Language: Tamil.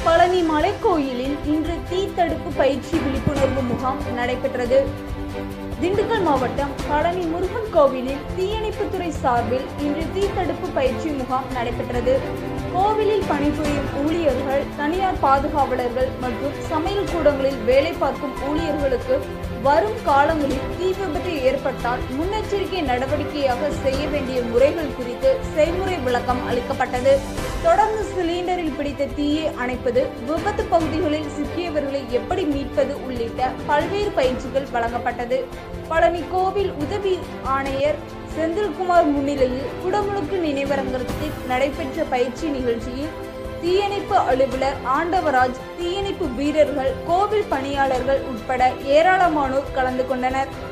பழனி மலைக்கோயிலில் இன்று தீ தடுப்பு பயிற்சி விழிப்புணர்வு முகாம் நடைபெற்றது. திண்டுக்கல் மாவட்டம் பழனி முருகன் கோவிலில் தீயணைப்புத்துறை சார்பில் இன்று தீ தடுப்பு பயிற்சி முகாம் நடைபெற்றது. கோவிலில் பணிபுரியும் ஊழியர்கள், தனியார் பாதுகாவலர்கள் மற்றும் சமையல் கூடங்களில் வேலை பார்க்கும் ஊழியர்களுக்கு வரும் காலங்களில் தீ விபத்து ஏற்பட்டால் முன்னெச்சரிக்கை நடவடிக்கையாக செய்ய வேண்டிய முறைகள் குறித்து செய்முறை விளக்கம் அளிக்கப்பட்டது. தொடர்ந்து சிலிண்டரில் பிடித்த தீயை அணைப்பது, விபத்து பகுதிகளில் சிக்கியவர்களை எப்படி மீட்பது உள்ளிட்ட பல்வேறு பயிற்சிகள் வழங்கப்பட்டது. பழனி கோவில் உதவி ஆணையர் செந்தில்குமார் முன்னிலையில் குடமுழுக்கு நினைவரங்கத்தில் நடைபெற்ற பயிற்சி நிகழ்ச்சியில் தீயணைப்பு அலுவலர் ஆண்டவராஜ், தீயணைப்பு வீரர்கள், கோவில் பணியாளர்கள் உட்பட ஏராளமானோர் கலந்து கொண்டனர்.